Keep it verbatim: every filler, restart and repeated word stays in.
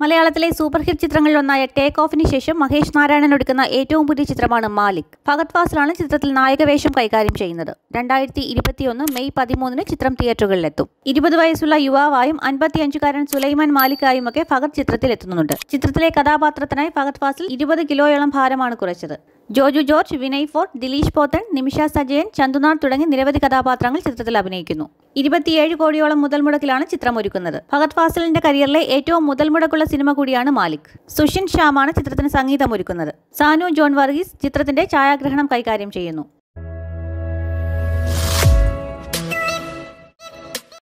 മലയാളത്തിലെ super hit ചിത്രങ്ങളിലൊന്നായ take ഓഫിന് ശേഷം മഹേഷ് നാരായണൻ ഒരുക്കുന്ന ഏറ്റവും പുതിയ ചിത്രമാണ് മാലിക്. ഫഹദ് ഫാസിലാണ് ചിത്രത്തിൽ നായകവേഷം കൈകാര്യം ചെയ്യുന്നത്. രണ്ടായിരത്തി ഇരുപത്തിയൊന്ന് മെയ് പതിമൂന്നിന് ചിത്രം തിയേറ്ററുകളിലെത്തും. ഇരുപത് വയസ്സുള്ള യുവാവായും അൻപത്തിയഞ്ചുകാരൻ സുലൈമാൻ മാലിക്കായുമൊക്കെ ഫഹദ് ചിത്രത്തിൽ എത്തുന്നുണ്ട്. ചിത്രത്തിലെ കഥാപാത്രത്തിനായി ഫഹദ് ഫാസിൽ ഇരുപത് കിലോയോളം ഭാരമാണ് കുറച്ചത്. ജോജു ജോർജ്, വിനയ് ഫോർട്ട്, ദിലീഷ് പോത്തൻ, നിമിഷ, സജയൻ, ചന്തുനാൾ തുടങ്ങി നിരവധി കഥാപാത്രങ്ങൾ ചിത്രത്തിൽ അഭിനയിക്കുന്നു. ഇരുപത്തിയേഴ് കോടിയോളം മുതൽ മുടക്കിലാണ് ചിത്രം ഒരുക്കുന്നത്. ഫഹദ് ഫാസിലിന്റെ കരിയറിലെ ഏറ്റവും മുതൽ മുടക്കുള്ള സിനിമ കൂടിയാണ് മാലിക്. സുഷിൻ ശ്യാമാണ് ചിത്രത്തിന് സംഗീതമൊരുക്കുന്നത്. സാനു ജോൺ വർഗീസ് ചിത്രത്തിന്റെ ഛായാഗ്രഹണം കൈകാര്യം ചെയ്യുന്നു.